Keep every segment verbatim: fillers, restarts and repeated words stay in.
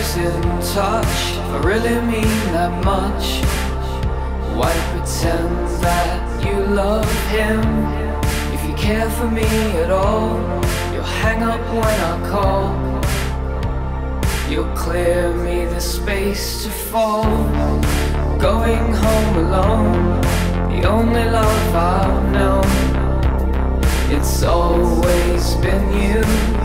losing touch. If I really mean that much, why pretend that you love him? If you care for me at all, you'll hang up when I call. You'll clear me the space to fall. Going home alone, the only love I've known. It's always been you.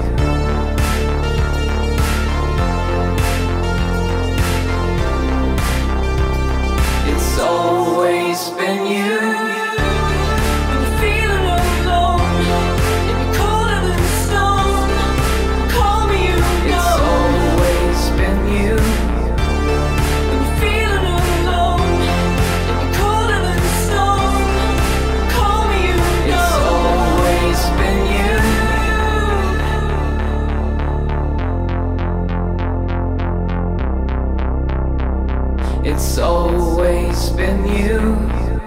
It's always been you. When you're feeling alone and you're colder than stone, call me, you know. It's always been you. When you're feeling alone and you're colder than stone, call me, you know. It's always been you. It's always been you.